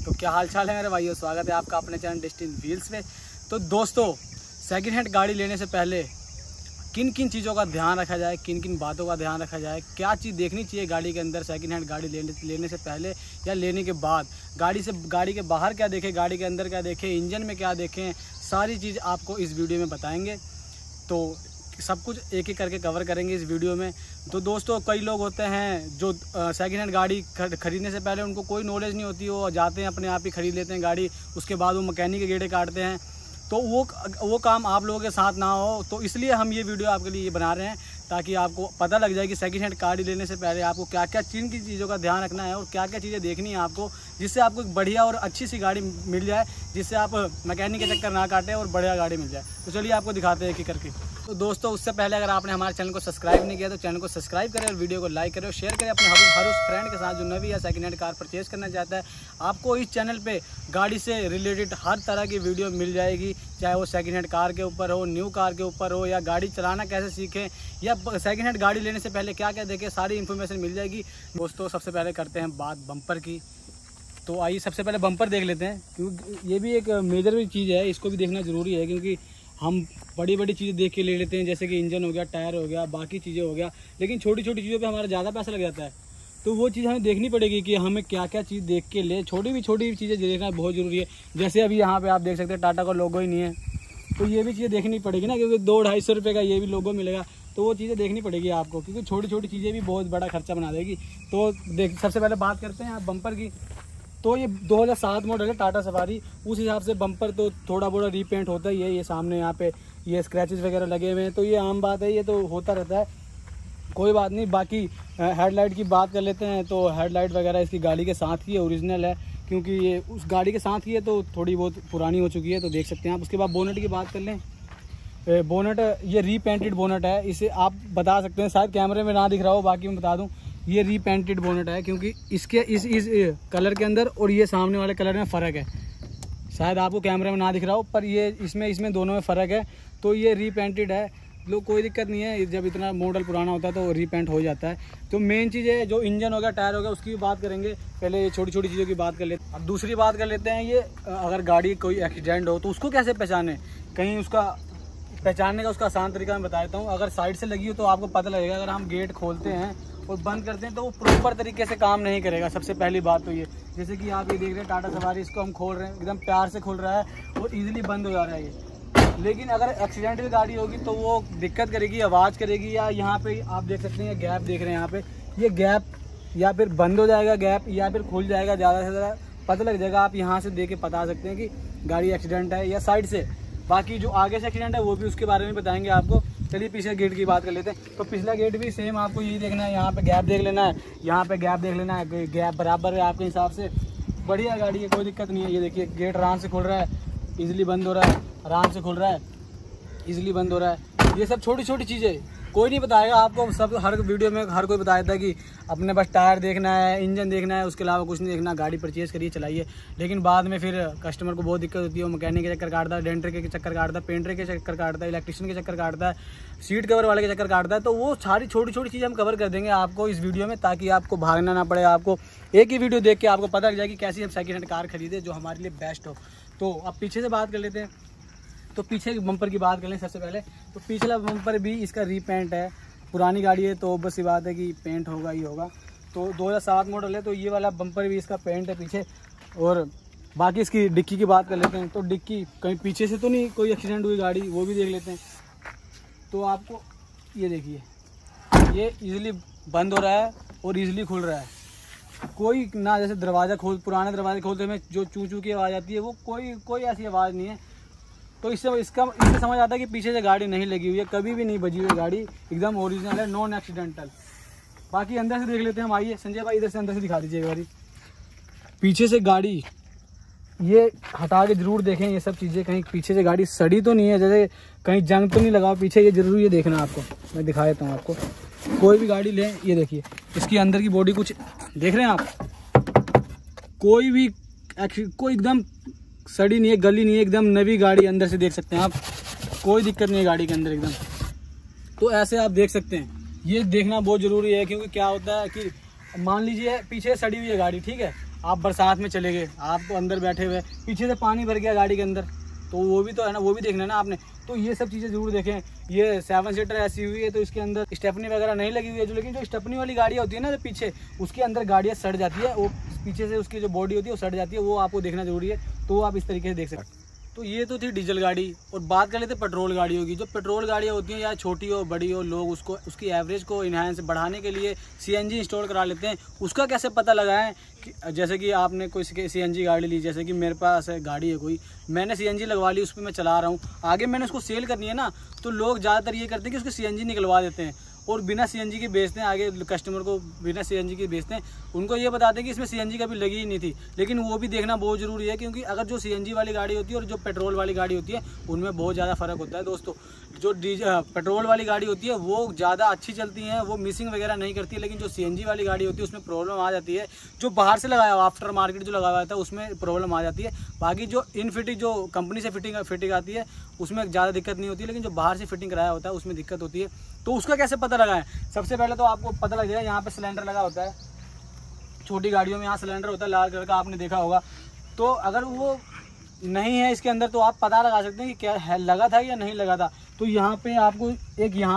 तो क्या हाल चाल है मेरे भाइयों, स्वागत है आपका अपने चैनल डेस्टिनी व्हील्स में। तो दोस्तों, सेकंड हैंड गाड़ी लेने से पहले किन किन चीज़ों का ध्यान रखा जाए, किन किन बातों का ध्यान रखा जाए, क्या चीज़ देखनी चाहिए गाड़ी के अंदर सेकंड हैंड गाड़ी लेने से पहले या लेने के बाद, गाड़ी के बाहर क्या देखें, गाड़ी के अंदर क्या देखें, इंजन में क्या देखें, सारी चीज़ आपको इस वीडियो में बताएंगे। तो सब कुछ एक एक करके कवर करेंगे इस वीडियो में। तो दोस्तों, कई लोग होते हैं जो सेकंड हैंड गाड़ी खरीदने से पहले उनको कोई नॉलेज नहीं होती, वो जाते हैं अपने आप ही खरीद लेते हैं गाड़ी, उसके बाद वो मैकेनिक के गेड़े काटते हैं। तो वो काम आप लोगों के साथ ना हो, तो इसलिए हम ये वीडियो आपके लिए बना रहे हैं ताकि आपको पता लग जाए कि सेकंड हैंड गाड़ी लेने से पहले आपको क्या क्या किन की चीज़ों का ध्यान रखना है और क्या क्या चीज़ें देखनी है आपको, जिससे आपको एक बढ़िया और अच्छी सी गाड़ी मिल जाए, जिससे आप मैकेनिक के चक्कर ना काटें और बढ़िया गाड़ी मिल जाए। तो चलिए आपको दिखाते हैं एक एक करके। तो दोस्तों, उससे पहले अगर आपने हमारे चैनल को सब्सक्राइब नहीं किया तो चैनल को सब्सक्राइब करें और वीडियो को लाइक करें और शेयर करें अपने हर उस फ्रेंड के साथ जो नवी या सेकंड हैंड कार परचेज़ करना चाहता है। आपको इस चैनल पे गाड़ी से रिलेटेड हर तरह की वीडियो मिल जाएगी, चाहे वो सेकंड हैंड कार के ऊपर हो, न्यू कार के ऊपर हो, या गाड़ी चलाना कैसे सीखें, या सेकंड हैंड गाड़ी लेने से पहले क्या क्या देखें, सारी इन्फॉर्मेशन मिल जाएगी। दोस्तों, सबसे पहले करते हैं बात बम्पर की। तो आइए सबसे पहले बम्पर देख लेते हैं, क्योंकि ये भी एक मेजर चीज़ है, इसको भी देखना ज़रूरी है, क्योंकि हम बड़ी बड़ी चीज़ें देख के ले लेते हैं, जैसे कि इंजन हो गया, टायर हो गया, बाकी चीज़ें हो गया, लेकिन छोटी छोटी चीज़ों पे हमारा ज़्यादा पैसा लग जाता है। तो वो चीज़ हमें देखनी पड़ेगी कि हमें क्या क्या चीज़ देख के ले, छोटी चीज़ें देखना बहुत ज़रूरी है। जैसे अभी यहाँ पे आप देख सकते हैं टाटा का लोगो ही नहीं है, तो ये भी चीज़ें देखनी पड़ेगी ना, क्योंकि 200-250 रुपये का ये भी लोगो मिलेगा, तो वो चीज़ें देखनी पड़ेगी आपको, क्योंकि छोटी छोटी चीज़ें भी बहुत बड़ा खर्चा बना देगी। तो सबसे पहले बात करते हैं आप बम्पर की। तो ये 2007 मॉडल है टाटा सफारी, उस हिसाब से बम्पर तो थोड़ा बड़ा रीपेंट होता ही है। ये सामने यहाँ पे ये स्क्रैचेस वगैरह लगे हुए हैं, तो ये आम बात है, ये तो होता रहता है, कोई बात नहीं। बाकी हेडलाइट की बात कर लेते हैं। तो हेडलाइट वगैरह इसकी गाड़ी के साथ की है, ओरिजिनल है, क्योंकि ये उस गाड़ी के साथ की है तो थोड़ी बहुत पुरानी हो चुकी है, तो देख सकते हैं आप। उसके बाद बोनेट की बात कर लें। बोनेट ये रीपेंटेड बोनेट है, इसे आप बता सकते हैं, शायद कैमरे में ना दिख रहा हो, बाकी मैं बता दूं ये रीपेंटेड बोनेट है, क्योंकि इसके इस कलर के अंदर और ये सामने वाले कलर में फ़र्क है। शायद आपको कैमरे में ना दिख रहा हो, पर ये इसमें दोनों में फ़र्क है। तो ये रीपेंटेड है, लोग कोई दिक्कत नहीं है, जब इतना मॉडल पुराना होता है तो रीपेंट हो जाता है। तो मेन चीज़ है जो इंजन हो गया, टायर हो गया, उसकी भी बात करेंगे। पहले ये छोटी छोटी चीज़ों की बात कर लेते हैं। अब दूसरी बात कर लेते हैं, ये अगर गाड़ी कोई एक्सीडेंट हो तो उसको कैसे पहचाने, कहीं उसका पहचानने का उसका आसान तरीका मैं बता देता हूँ। अगर साइड से लगी हो तो आपको पता लगेगा, अगर हम गेट खोलते हैं और बंद करते हैं तो वो प्रॉपर तरीके से काम नहीं करेगा। सबसे पहली बात तो ये, जैसे कि आप ये देख रहे हैं टाटा सफारी, इसको हम खोल रहे हैं, एकदम प्यार से खुल रहा है और इजीली बंद हो जा रहा है ये। लेकिन अगर एक्सीडेंटल गाड़ी होगी तो वो दिक्कत करेगी, आवाज़ करेगी। या यहाँ पे आप देख सकते हैं, गैप देख रहे हैं यहाँ पे, ये गैप या फिर बंद हो जाएगा गैप, या फिर खुल जाएगा, ज़्यादा से ज़्यादा पता लग जाएगा। आप यहाँ से देख के बता सकते हैं कि गाड़ी एक्सीडेंट है या साइड से। बाकी जो आगे से एक्सीडेंट है वो भी उसके बारे में बताएंगे आपको। चलिए पीछे गेट की बात कर लेते हैं। तो पिछला गेट भी सेम आपको यही देखना है, यहाँ पे गैप देख लेना है, यहाँ पे गैप देख लेना है, गैप बराबर है आपके हिसाब से, बढ़िया गाड़ी है, कोई दिक्कत नहीं है। ये देखिए गेट आराम से खुल रहा है, इजीली बंद हो रहा है, आराम से खुल रहा है, इजीली बंद हो रहा है। ये सब छोटी छोटी चीज़ें कोई नहीं बताएगा आपको, सब हर वीडियो में हर कोई बता देता है कि अपने बस टायर देखना है, इंजन देखना है, उसके अलावा कुछ नहीं देखना, गाड़ी परचेज़ करिए, चलाइए। लेकिन बाद में फिर कस्टमर को बहुत दिक्कत होती है, वो मैकेनिक के चक्कर काटता है, डेंटर के चक्कर काटता है, पेंटर के चक्कर काटता है, इलेक्ट्रिशियन के चक्कर काटता है, सीट कवर वाले के चक्कर काटता है। तो वो सारी छोटी छोटी चीज़ें हम कवर कर देंगे आपको इस वीडियो में, ताकि आपको भागना ना पड़े, आपको एक ही वीडियो देख के आपको पता लग जाए कि कैसी हम सेकंड हैंड कार खरीदे जो हमारे लिए बेस्ट हो। तो अब पीछे से बात कर लेते हैं। तो पीछे बम्पर की बात कर लें सबसे पहले। तो पिछला बम्पर भी इसका रीपेंट है, पुरानी गाड़ी है तो बस ये बात है कि पेंट होगा ही होगा। तो 2007 मॉडल है, तो ये वाला बम्पर भी इसका पेंट है पीछे। और बाकी इसकी डिक्की की बात कर लेते हैं। तो डिक्की कहीं पीछे से तो नहीं कोई एक्सीडेंट हुई गाड़ी, वो भी देख लेते हैं। तो आपको ये देखिए, ये इजीली बंद हो रहा है और इजीली खुल रहा है, कोई ना जैसे दरवाज़ा पुराने दरवाजे खोलते में जो चू चू की आवाज़ आती है, वो कोई ऐसी आवाज़ नहीं है। तो इससे समझ आता है कि पीछे से गाड़ी नहीं लगी हुई है, कभी भी नहीं बजी हुई गाड़ी, एकदम ओरिजिनल है, नॉन एक्सीडेंटल। बाकी अंदर से देख लेते हैं हम। आइए संजय भाई, इधर से अंदर से दिखा दीजिए एक बारी। पीछे से गाड़ी ये हटा के जरूर देखें, ये सब चीज़ें कहीं पीछे से गाड़ी सड़ी तो नहीं है, जैसे कहीं जंग तो नहीं लगा पीछे, ये जरूर ये देखना आपको। मैं दिखा देता हूँ आपको। कोई भी गाड़ी लें, ये देखिए इसकी अंदर की बॉडी कुछ देख रहे हैं आप, कोई एकदम सड़ी नहीं है, गली नहीं है, एकदम नवी गाड़ी अंदर से देख सकते हैं आप, कोई दिक्कत नहीं है गाड़ी के अंदर एकदम। तो ऐसे आप देख सकते हैं, ये देखना बहुत ज़रूरी है, क्योंकि क्या होता है कि मान लीजिए पीछे सड़ी हुई है गाड़ी, ठीक है, आप बरसात में चले गए, आप तो अंदर बैठे हुए, पीछे से पानी भर गया गाड़ी के अंदर, तो वो भी तो है ना, वो भी देखना है ना आपने। तो ये सब चीज़ें जरूर देखें। ये 7 सीटर ऐसी हुई है तो इसके अंदर स्टेपनी वगैरह नहीं लगी हुई है, जो लेकिन जो स्टेपनी वाली गाड़ियाँ होती है ना जो पीछे, उसके अंदर गाड़ियाँ सड़ जाती है, वो पीछे से उसकी जो बॉडी होती है वो सड़ जाती है, वो आपको देखना जरूरी है। तो आप इस तरीके से देख सकते हैं। तो ये तो थी डीजल गाड़ी। और बात कर लेते पेट्रोल गाड़ियों की। जो पेट्रोल गाड़ियाँ होती हैं या छोटी हो बड़ी हो, लोग उसको उसकी एवरेज को इन्हांस बढ़ाने के लिए सीएनजी इंस्टॉल करा लेते हैं। उसका कैसे पता लगाएं कि जैसे कि आपने कोई सीएनजी गाड़ी ली, जैसे कि मेरे पास गाड़ी है कोई, मैंने सीएनजी लगवा ली, उस पर मैं चला रहा हूँ, आगे मैंने उसको सेल करनी है ना, तो लोग ज़्यादातर ये करते हैं कि उसको सीएनजी निकलवा देते हैं और बिना सीएनजी के बेचते हैं, आगे कस्टमर को बिना सीएनजी के बेचते हैं। उनको ये बताते हैं कि इसमें सीएनजी कभी लगी ही नहीं थी, लेकिन वो भी देखना बहुत ज़रूरी है, क्योंकि अगर जो सीएनजी वाली गाड़ी होती है और जो पेट्रोल वाली गाड़ी होती है उनमें बहुत ज़्यादा फ़र्क होता है दोस्तों। जो पेट्रोल वाली गाड़ी होती है वो ज़्यादा अच्छी चलती हैं, वो मिसिंग वगैरह नहीं करती है, लेकिन जो सीएनजी वाली गाड़ी होती है उसमें प्रॉब्लम आ जाती है। जो बाहर से लगाया हुआ आफ्टर मार्केट जो लगा हुआ था उसमें प्रॉब्लम आ जाती है। बाकी जो इन फिटिंग जो कंपनी से फिटिंग आती है उसमें ज़्यादा दिक्कत नहीं होती है, लेकिन जो बाहर से फिटिंग कराया होता है उसमें दिक्कत होती है। तो उसका कैसे पता लगाएं? सबसे पहले तो आपको पता लग जाएगा, यहाँ पे सिलेंडर लगा होता है, छोटी गाड़ियों में यहाँ सिलेंडर होता है लाल कलर का, आपने देखा होगा। तो अगर वो नहीं है इसके अंदर तो आप पता लगा सकते हैं कि क्या है, लगा था या नहीं लगा था। तो यहाँ पे आपको एक यहाँ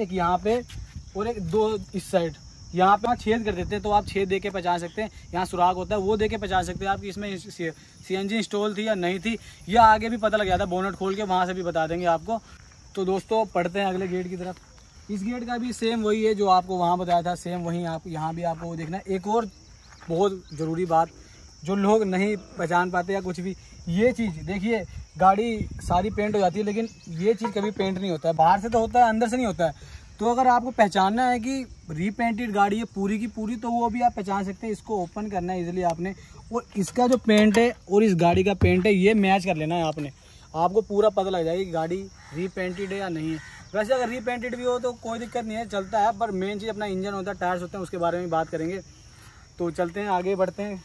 पे और एक दो इस साइड यहाँ पे छेद कर देते हैं, तो आप छेद दे के पहचान सकते हैं। यहाँ सुराग होता है वो दे के पहचान सकते हैं आप कि इसमें सीएनजी इंस्टॉल थी या नहीं थी, या आगे भी पता लग जाता है, बोनट खोल के वहाँ से भी बता देंगे आपको। तो दोस्तों पढ़ते हैं अगले गेट की तरफ। इस गेट का भी सेम वही है जो आपको वहाँ बताया था, सेम वही आप यहाँ भी आपको वो देखना है। एक और बहुत ज़रूरी बात जो लोग नहीं पहचान पाते या कुछ भी, ये चीज़ देखिए, गाड़ी सारी पेंट हो जाती है लेकिन ये चीज़ कभी पेंट नहीं होता है, बाहर से तो होता है अंदर से नहीं होता है। तो अगर आपको पहचानना है कि रीपेंटेड गाड़ी है पूरी की पूरी, तो वो भी आप पहचान सकते हैं। इसको ओपन करना है इजीली आपने, और इसका जो पेंट है और इस गाड़ी का पेंट है ये मैच कर लेना है आपने, आपको पूरा पता लग जाएगा कि गाड़ी रीपेंटेड है या नहीं है। वैसे अगर रीपेंटेड भी हो तो कोई दिक्कत नहीं है, चलता है, पर मेन चीज़ अपना इंजन होता है, टायर्स होते हैं, उसके बारे में बात करेंगे। तो चलते हैं आगे बढ़ते हैं।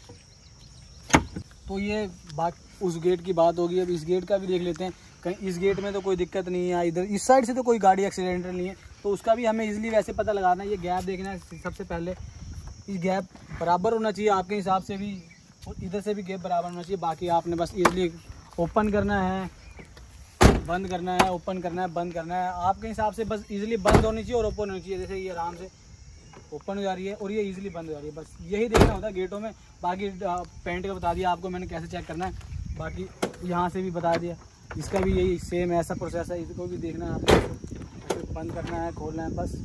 तो ये बात उस गेट की बात होगी, अब इस गेट का भी देख लेते हैं। कहीं इस गेट में तो कोई दिक्कत नहीं है, इधर इस साइड से तो कोई गाड़ी एक्सीडेंटल नहीं है, तो उसका भी हमें इजीली वैसे पता लगाना है। ये गैप देखना है सबसे पहले, इस गैप बराबर होना चाहिए आपके हिसाब से भी, और इधर से भी गैप बराबर होना चाहिए। बाकी आपने बस इजीली ओपन करना है, बंद करना है, ओपन करना है, बंद करना है, आपके हिसाब से बस इजीली बंद होनी चाहिए और ओपन होनी चाहिए। जैसे ये आराम से ओपन हो जा रही है और ये इजीली बंद हो जा रही है, बस यही देखना होता है गेटों में। बाकी पेंट का बता दिया आपको मैंने कैसे चेक करना है, बाकी यहाँ से भी बता दिया, इसका भी यही सेम ऐसा प्रोसेस है, इसको भी देखना है आपको, बंद करना है, खोलना है बस।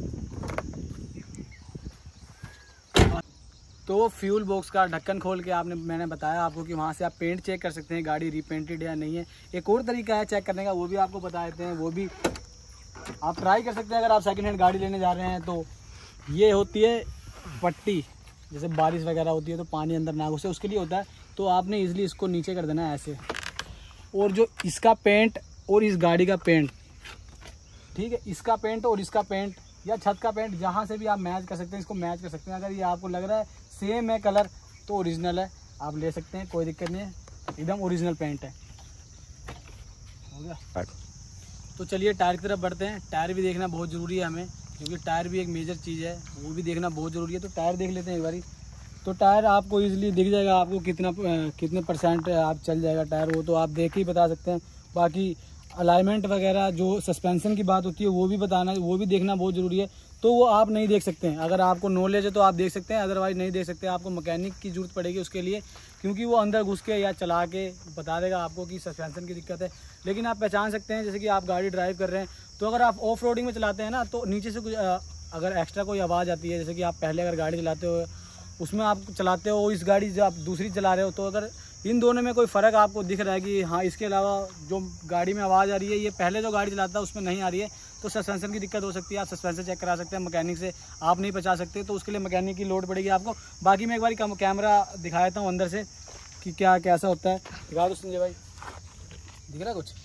तो फ्यूल बॉक्स का ढक्कन खोल के मैंने बताया आपको कि वहाँ से आप पेंट चेक कर सकते हैं गाड़ी रीपेंटेड या नहीं है। एक और तरीका है चेक करने का, वो भी आपको बता देते हैं, वो भी आप ट्राई कर सकते हैं अगर आप सेकंड हैंड गाड़ी लेने जा रहे हैं। तो ये होती है पट्टी, जैसे बारिश वगैरह होती है तो पानी अंदर ना घुसे, उसके लिए होता है। तो आपने इजीली इसको नीचे कर देना है ऐसे, और जो इसका पेंट और इस गाड़ी का पेंट, ठीक है, इसका पेंट और इसका पेंट या छत का पेंट, जहाँ से भी आप मैच कर सकते हैं, इसको मैच कर सकते हैं। अगर ये आपको लग रहा है सेम है कलर तो ओरिजिनल है, आप ले सकते हैं, कोई दिक्कत नहीं है, एकदम ओरिजिनल पेंट है। हो गया। तो चलिए टायर की तरफ बढ़ते हैं। टायर भी देखना बहुत ज़रूरी है हमें, क्योंकि टायर भी एक मेजर चीज़ है, वो भी देखना बहुत ज़रूरी है। तो टायर देख लेते हैं एक बारी। तो टायर आपको इजीली दिख जाएगा, आपको कितने परसेंट आप चल जाएगा टायर, वो तो आप देख के ही बता सकते हैं। बाकी अलाइनमेंट वगैरह, जो सस्पेंशन की बात होती है वो भी बताना, वो भी देखना बहुत ज़रूरी है। तो वो आप नहीं देख सकते हैं, अगर आपको नॉलेज है तो आप देख सकते हैं, अदरवाइज़ नहीं देख सकते। आपको मैकेनिक की ज़रूरत पड़ेगी उसके लिए, क्योंकि वो अंदर घुस के या चला के बता देगा आपको कि सस्पेंशन की दिक्कत है। लेकिन आप पहचान सकते हैं, जैसे कि आप गाड़ी ड्राइव कर रहे हैं, तो अगर आप ऑफ रोडिंग में चलाते हैं ना, तो नीचे से कुछ अगर एक्स्ट्रा कोई आवाज़ आती है, जैसे कि आप पहले अगर गाड़ी चलाते हो उसमें आप चलाते हो, इस गाड़ी जब आप दूसरी चला रहे हो, तो अगर इन दोनों में कोई फ़र्क आपको दिख रहा है कि हाँ इसके अलावा जो गाड़ी में आवाज़ आ रही है ये पहले जो गाड़ी चलाता है उसमें नहीं आ रही है, तो सस्पेंशन की दिक्कत हो सकती है। आप सस्पेंशन चेक करा सकते हैं मैकेनिक से, आप नहीं बचा सकते, तो उसके लिए मैकेनिक की लोड पड़ेगी आपको। बाकी मैं एक बार कैमरा दिखा देता हूँ अंदर से कि क्या कैसा होता है। दिखा दो संजय भाई, दिख रहा कुछ?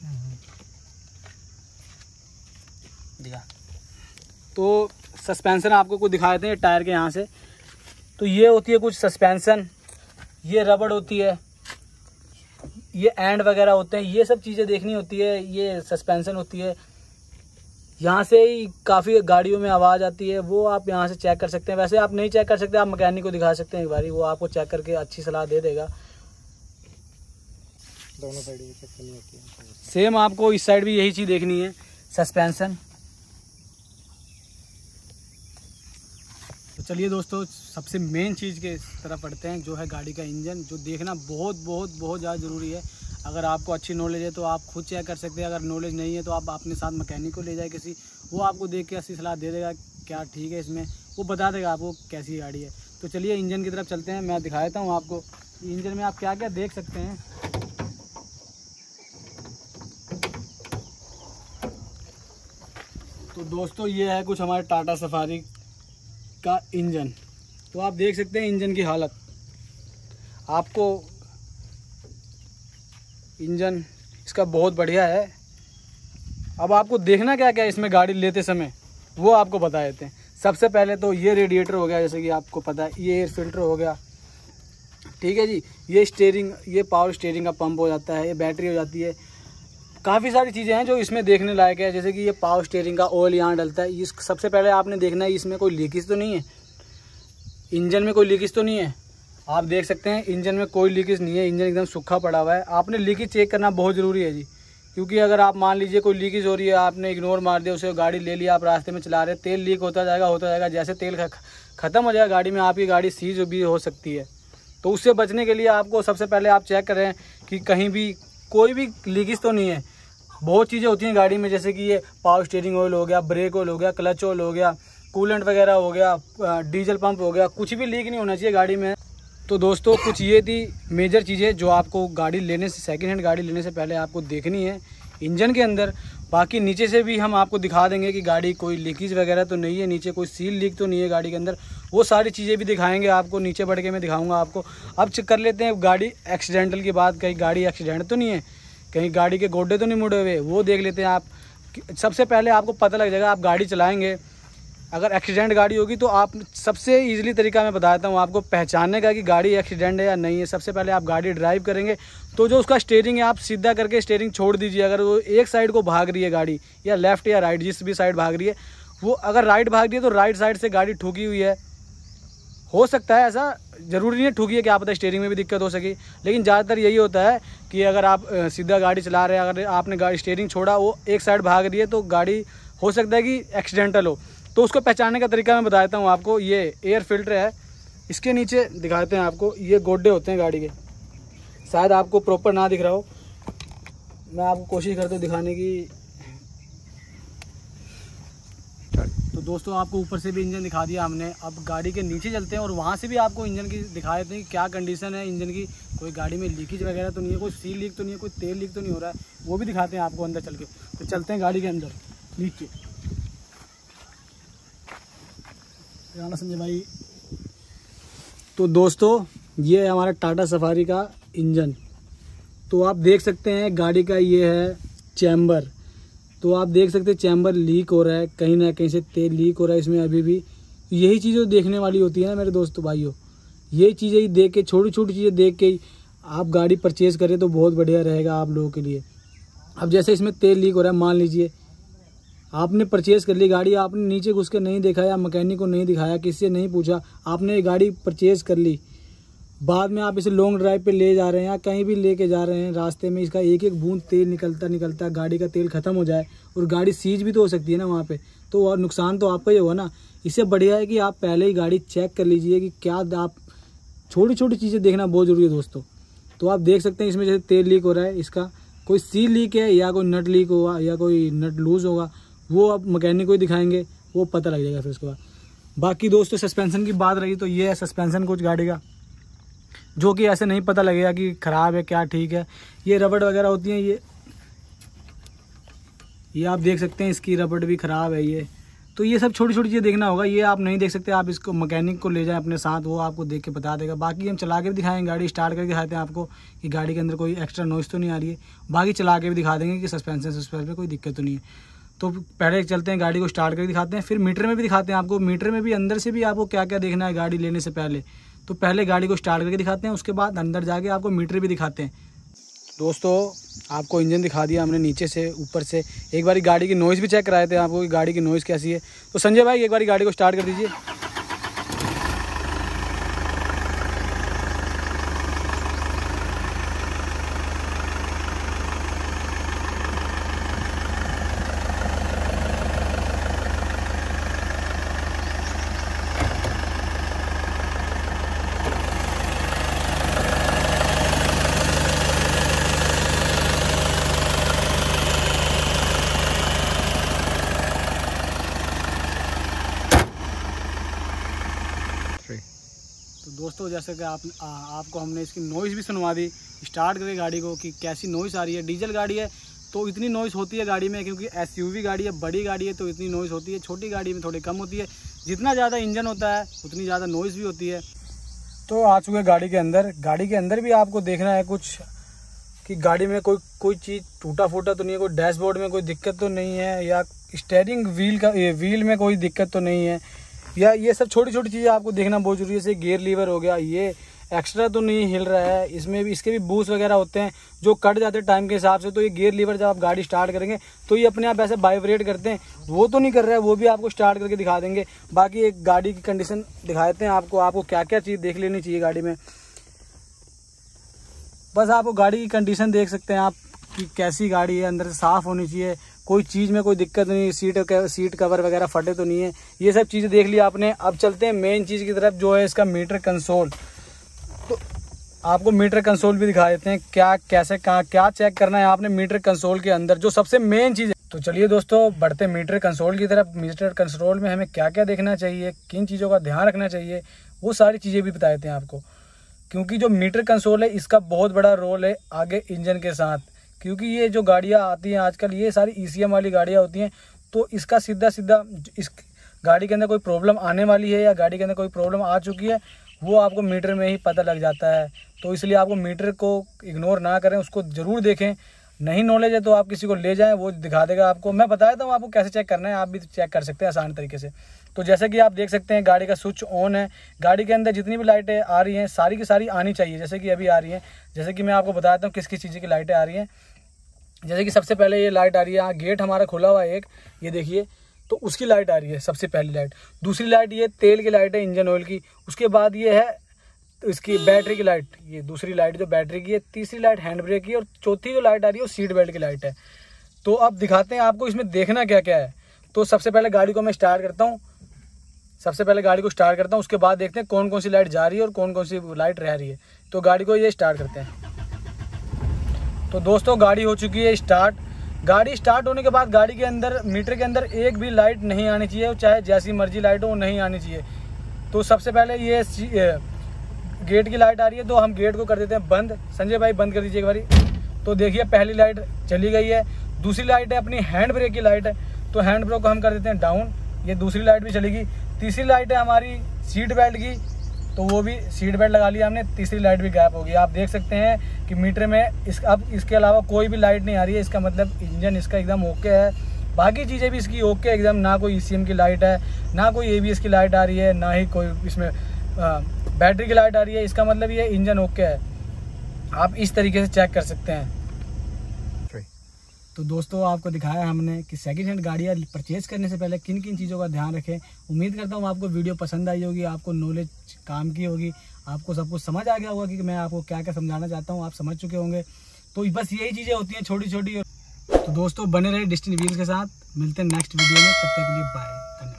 दिखा। तो सस्पेंशन आपको कुछ दिखा देते हैं टायर के यहाँ से। तो ये होती है कुछ सस्पेंशन, ये रबड़ होती है, ये एंड वगैरह होते हैं, ये सब चीज़ें देखनी होती है। ये सस्पेंशन होती है, यहाँ से ही काफ़ी गाड़ियों में आवाज़ आती है, वो आप यहाँ से चेक कर सकते हैं। वैसे आप नहीं चेक कर सकते, आप मैकेनिक को दिखा सकते हैं एक बारी, वो आपको चेक करके अच्छी सलाह दे देगा। दोनों साइड भी चेक करनी होती है। सेम आपको इस साइड भी यही चीज़ देखनी है, सस्पेंशन। तो चलिए दोस्तों, सबसे मेन चीज़ के तरफ पढ़ते हैं, जो है गाड़ी का इंजन, जो देखना बहुत बहुत बहुत ज़्यादा ज़रूरी है। अगर आपको अच्छी नॉलेज है तो आप खुद चेक कर सकते हैं, अगर नॉलेज नहीं है तो आप अपने साथ मैकेनिक को ले जाए किसी, वो आपको देख के अच्छी सलाह दे देगा क्या ठीक है इसमें, वो बता देगा आपको कैसी गाड़ी है। तो चलिए इंजन की तरफ चलते हैं, मैं दिखा देता हूँ आपको इंजन में आप क्या क्या देख सकते हैं। तो दोस्तों ये है कुछ हमारे टाटा सफारी का इंजन। तो आप देख सकते हैं इंजन की हालत, आपको इंजन इसका बहुत बढ़िया है। अब आपको देखना क्या क्या है इसमें गाड़ी लेते समय, वो आपको बता देते हैं। सबसे पहले तो ये रेडिएटर हो गया, जैसे कि आपको पता है, ये एयर फिल्टर हो गया, ठीक है जी। ये स्टीयरिंग, ये पावर स्टीयरिंग का पंप हो जाता है, ये बैटरी हो जाती है, काफ़ी सारी चीज़ें हैं जो इसमें देखने लायक है। जैसे कि ये पावर स्टीयरिंग का ऑयल यहाँ डलता है, इस सबसे पहले आपने देखना है इसमें कोई लीकेज तो नहीं है, इंजन में कोई लीकेज तो नहीं है। आप देख सकते हैं इंजन में कोई लीकेज नहीं है, इंजन एकदम सूखा पड़ा हुआ है। आपने लीकेज चेक करना बहुत ज़रूरी है जी, क्योंकि अगर आप मान लीजिए कोई लीकेज हो रही है, आपने इग्नोर मार दिया उसे, गाड़ी ले लिया, आप रास्ते में चला रहे, तेल लीक होता जाएगा। जैसे तेल ख़त्म हो जाएगा गाड़ी में, आपकी गाड़ी सीज भी हो सकती है। तो उससे बचने के लिए आपको सबसे पहले आप चेक करें कि कहीं भी कोई भी लीकेज तो नहीं है। बहुत चीज़ें होती हैं गाड़ी में, जैसे कि ये पावर स्टीयरिंग ऑयल हो गया, ब्रेक ऑयल हो गया, क्लच ऑयल हो गया, कूलेंट वगैरह हो गया, डीजल पंप हो गया, कुछ भी लीक नहीं होना चाहिए गाड़ी में। तो दोस्तों कुछ ये थी मेजर चीज़ें जो आपको गाड़ी लेने से, सेकंड हैंड गाड़ी लेने से पहले आपको देखनी है इंजन के अंदर। बाकी नीचे से भी हम आपको दिखा देंगे कि गाड़ी कोई लीकेज वगैरह तो नहीं है, नीचे कोई सील लीक तो नहीं है गाड़ी के अंदर, वो सारी चीज़ें भी दिखाएंगे आपको, नीचे बढ़ के मैं दिखाऊंगा आपको। अब चेक कर लेते हैं गाड़ी एक्सीडेंटल की बात, कहीं गाड़ी एक्सीडेंट तो नहीं है, कहीं गाड़ी के गोड्डे तो नहीं मुड़े हुए, वो देख लेते हैं आप। सबसे पहले आपको पता लग जाएगा, आप गाड़ी चलाएंगे, अगर एक्सीडेंट गाड़ी होगी तो आप सबसे ईजिली तरीका मैं बताता हूँ आपको पहचानने का कि गाड़ी एक्सीडेंट है या नहीं है। सबसे पहले आप गाड़ी ड्राइव करेंगे तो जो उसका स्टीयरिंग है आप सीधा करके स्टीयरिंग छोड़ दीजिए। अगर वो एक साइड को भाग रही है गाड़ी, या लेफ़्ट या राइट, जिस भी साइड भाग रही है, वो अगर राइट भाग रही है तो राइट साइड से गाड़ी ठुकी हुई है। हो सकता है ऐसा, ज़रूरी नहीं है ठुकी है, क्या पता स्टीयरिंग में भी दिक्कत हो सके, लेकिन ज़्यादातर यही होता है कि अगर आप सीधा गाड़ी चला रहे हैं, अगर आपने गाड़ी स्टीयरिंग छोड़ा, वो एक साइड भाग रही है, तो गाड़ी हो सकता है कि एक्सीडेंटल हो। तो उसको पहचानने का तरीका मैं बताता हूँ आपको। ये एयर फिल्टर है, इसके नीचे दिखाते हैं आपको, ये गोड्डे होते हैं गाड़ी के, शायद आपको प्रॉपर ना दिख रहा हो, मैं आपको कोशिश करता हूँ दिखाने की। तो दोस्तों आपको ऊपर से भी इंजन दिखा दिया हमने, अब गाड़ी के नीचे चलते हैं और वहाँ से भी आपको इंजन की दिखा देते हैं कि क्या कंडीशन है इंजन की, कोई गाड़ी में लीकेज वगैरह तो नहीं है, कोई सील लीक तो नहीं है, कोई तेल लीक तो नहीं हो रहा है, वो भी दिखाते हैं आपको अंदर चल के। तो चलते हैं गाड़ी के अंदर नीचे, संजय भाई। तो दोस्तों ये है हमारा टाटा सफारी का इंजन। तो आप देख सकते हैं गाड़ी का ये है चैम्बर, तो आप देख सकते हैं चैम्बर लीक हो रहा है, कहीं ना कहीं से तेल लीक हो रहा है इसमें अभी भी। यही चीज़ें देखने वाली होती है ना मेरे दोस्तों भाइयों, यही चीज़ें ही देख के, छोटी छोटी चीज़ें देख के ही आप गाड़ी परचेज़ करें तो बहुत बढ़िया रहेगा आप लोगों के लिए। अब जैसे इसमें तेल लीक हो रहा है, मान लीजिए आपने परचेज़ कर ली गाड़ी, आपने नीचे घुस के नहीं देखा, या मैकेनिक को नहीं दिखाया, किसी से नहीं पूछा, आपने गाड़ी परचेज़ कर ली, बाद में आप इसे लॉन्ग ड्राइव पे ले जा रहे हैं या कहीं भी लेके जा रहे हैं, रास्ते में इसका एक एक बूंद तेल निकलता गाड़ी का तेल ख़त्म हो जाए और गाड़ी सीज भी तो हो सकती है ना वहाँ पे, तो और नुकसान तो आपका ही होगा ना। इससे बढ़िया है कि आप पहले ही गाड़ी चेक कर लीजिए कि क्या, आप छोटी छोटी चीज़ें देखना बहुत ज़रूरी है दोस्तों। तो आप देख सकते हैं इसमें जैसे तेल लीक हो रहा है, इसका कोई सील लीक है या कोई नट लीक होगा या कोई नट लूज़ होगा, वो आप मैकेनिक को ही दिखाएंगे, वो पता लग जाएगा फिर उसके बाद। बाकी दोस्तों सस्पेंशन की बात रही तो ये है सस्पेंशन कुछ गाड़ी का, जो कि ऐसे नहीं पता लगेगा कि ख़राब है क्या ठीक है। ये रबड़ वगैरह होती हैं, ये आप देख सकते हैं इसकी रबड़ भी ख़राब है ये। तो ये सब छोटी छोटी चीज़ें देखना होगा, ये आप नहीं देख सकते, आप इसको मैकेनिक को ले जाएं अपने साथ, वो आपको देख के बता देगा। बाकी हम चला के भी दिखाएंगे, गाड़ी स्टार्ट करके दिखाते हैं आपको कि गाड़ी के अंदर कोई एक्स्ट्रा नॉइज़ तो नहीं आ रही है, बाकी चला के भी दिखा देंगे कि सस्पेंशन में कोई दिक्कत तो नहीं है। तो पहले चलते हैं गाड़ी को स्टार्ट करके दिखाते हैं, फिर मीटर में भी दिखाते हैं आपको, मीटर में भी अंदर से भी आपको क्या क्या देखना है गाड़ी लेने से पहले। तो पहले गाड़ी को स्टार्ट करके दिखाते हैं, उसके बाद अंदर जाके आपको मीटर भी दिखाते हैं। दोस्तों आपको इंजन दिखा दिया हमने नीचे से ऊपर से। एक बारी गाड़ी की नॉइज़ भी चेक कराए थे आपको कि गाड़ी की नॉइज़ कैसी है। तो संजय भाई एक बारी गाड़ी को स्टार्ट कर दीजिए। तो दोस्तों जैसे कि आपको हमने इसकी नॉइज़ भी सुनवा दी स्टार्ट करके गाड़ी को कि कैसी नॉइज़ आ रही है। डीजल गाड़ी है तो इतनी नॉइज़ होती है गाड़ी में, क्योंकि एसयूवी गाड़ी है, बड़ी गाड़ी है तो इतनी नॉइज़ होती है। छोटी गाड़ी में थोड़ी कम होती है। जितना ज़्यादा इंजन होता है उतनी ज़्यादा नॉइज़ भी होती है। तो आ चुके गाड़ी के अंदर। गाड़ी के अंदर भी आपको देखना है कुछ कि गाड़ी में कोई चीज़ टूटा फूटा तो नहीं है, कोई डैशबोर्ड में कोई दिक्कत तो नहीं है, या स्टीयरिंग व्हील में कोई दिक्कत तो नहीं है, या ये सब छोटी छोटी चीज़ें आपको देखना बहुत जरूरी है। जैसे गियर लीवर हो गया, ये एक्स्ट्रा तो नहीं हिल रहा है, इसमें भी इसके भी बूस्ट वगैरह होते हैं जो कट जाते हैं टाइम के हिसाब से। तो ये गियर लीवर जब आप गाड़ी स्टार्ट करेंगे तो ये अपने आप ऐसे वाइब्रेट करते हैं, वो तो नहीं कर रहा है, वो भी आपको स्टार्ट करके दिखा देंगे। बाकी एक गाड़ी की कंडीशन दिखा देते हैं आपको क्या क्या चीज़ देख लेनी चाहिए गाड़ी में। बस आपको गाड़ी की कंडीशन देख सकते हैं आप कि कैसी गाड़ी है, अंदर से साफ़ होनी चाहिए, कोई चीज़ में कोई दिक्कत नहीं, सीट कवर वगैरह फटे तो नहीं है। ये सब चीज़ें देख लिया आपने। अब चलते हैं मेन चीज़ की तरफ जो है इसका मीटर कंसोल। तो आपको मीटर कंसोल भी दिखा देते हैं क्या चेक करना है आपने मीटर कंसोल के अंदर, जो सबसे मेन चीज़ है। तो चलिए दोस्तों बढ़ते मीटर कंसोल की तरफ। मीटर कंसोल में हमें क्या क्या देखना चाहिए, किन चीज़ों का ध्यान रखना चाहिए, वो सारी चीज़ें भी बता देते हैं आपको। क्योंकि जो मीटर कंसोल है इसका बहुत बड़ा रोल है आगे इंजन के साथ। क्योंकि ये जो गाड़ियाँ आती हैं आजकल ये सारी ECM वाली गाड़ियाँ होती हैं, तो इसका सीधा इस गाड़ी के अंदर कोई प्रॉब्लम आने वाली है या गाड़ी के अंदर कोई प्रॉब्लम आ चुकी है, वो आपको मीटर में ही पता लग जाता है। तो इसलिए आपको मीटर को इग्नोर ना करें, उसको ज़रूर देखें। नहीं नॉलेज है तो आप किसी को ले जाएं, वो दिखा देगा आपको। मैं बता देता हूँ आपको कैसे चेक करना है, आप भी चेक कर सकते हैं आसान तरीके से। तो जैसे कि आप देख सकते हैं गाड़ी का स्विच ऑन है। गाड़ी के अंदर जितनी भी लाइटें आ रही हैं सारी की सारी आनी चाहिए, जैसे कि अभी आ रही हैं। जैसे कि मैं आपको बताता हूँ किस किस चीज़ की लाइटें आ रही हैं। जैसे कि सबसे पहले ये लाइट आ रही है, यहाँ गेट हमारा खुला हुआ है एक, ये देखिए, तो उसकी लाइट आ रही है सबसे पहली लाइट। दूसरी लाइट ये तेल की लाइट है इंजन ऑयल की। उसके बाद ये है इसकी बैटरी की लाइट, ये दूसरी लाइट जो बैटरी की है। तीसरी लाइट हैंड ब्रेक की, और चौथी जो लाइट आ रही है वो सीट बेल्ट की लाइट है। तो अब दिखाते हैं आपको इसमें देखना क्या क्या है। तो सबसे पहले गाड़ी को मैं स्टार्ट करता हूँ, उसके बाद देखते हैं कौन कौन सी लाइट जा रही है और कौन कौन सी लाइट रह रही है। तो गाड़ी को ये स्टार्ट करते हैं। तो दोस्तों गाड़ी हो चुकी है स्टार्ट। गाड़ी स्टार्ट होने के बाद गाड़ी के अंदर मीटर के अंदर एक भी लाइट नहीं आनी चाहिए, चाहे जैसी मर्जी लाइट हो, नहीं आनी चाहिए। तो सबसे पहले ये गेट की लाइट आ रही है, तो हम गेट को कर देते हैं बंद। संजय भाई बंद कर दीजिए एक बारी। तो देखिए पहली लाइट चली गई है। दूसरी लाइट है अपनी हैंड ब्रेक की लाइट है, तो हैंड ब्रेक को हम कर देते हैं डाउन, ये दूसरी लाइट भी चलेगी। तीसरी लाइट है हमारी सीट बेल्ट की, तो वो भी सीट बेल्ट लगा लिया हमने, तीसरी लाइट भी गायब होगी। आप देख सकते हैं कि मीटर में अब इसके अलावा कोई भी लाइट नहीं आ रही है। इसका मतलब इंजन इसका एकदम ओके है। बाकी चीज़ें भी इसकी ओके एकदम, ना कोई ECM की लाइट है, ना कोई ABS की लाइट आ रही है, ना ही कोई इसमें बैटरी की लाइट आ रही है। इसका मतलब ये इंजन ओके है। आप इस तरीके से चेक कर सकते हैं। तो दोस्तों आपको दिखाया हमने कि सेकंड हैंड गाड़ियाँ परचेज़ करने से पहले किन किन चीज़ों का ध्यान रखें। उम्मीद करता हूँ आपको वीडियो पसंद आई होगी, आपको नॉलेज काम की होगी, आपको सब कुछ समझ आ गया होगा कि मैं आपको क्या क्या समझाना चाहता हूँ, आप समझ चुके होंगे। तो बस यही चीज़ें होती हैं छोटी छोटी। तो दोस्तों बने रहे डेस्टिनी व्हील्स के साथ। मिलते हैं नेक्स्ट वीडियो में, तब तक के लिए बाय।